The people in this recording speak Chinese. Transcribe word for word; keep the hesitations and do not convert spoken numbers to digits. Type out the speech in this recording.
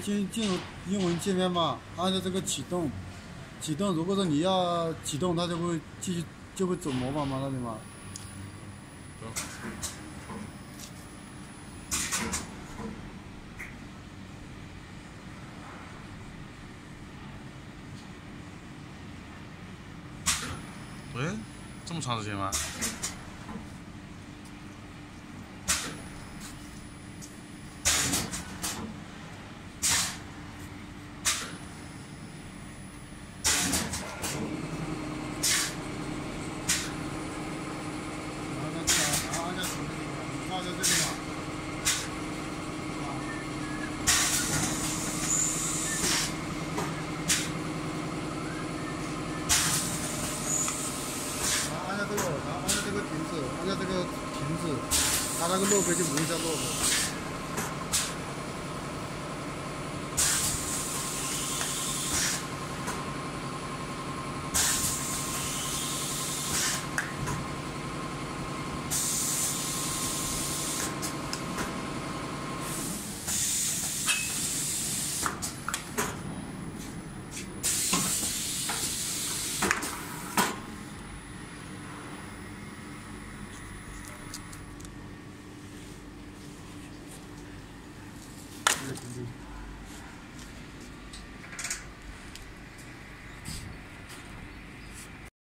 进进入英文界面嘛，按照这个启动，启动。如果说你要启动，它就会继续就会走模板嘛，那里嘛。 喂，这么长时间吗？ 然后呢，然后按下什么地方？放在这里嘛。按下这个，然后按下这个停止，按下这个停止，它那个落杯就不会再落了。对对对。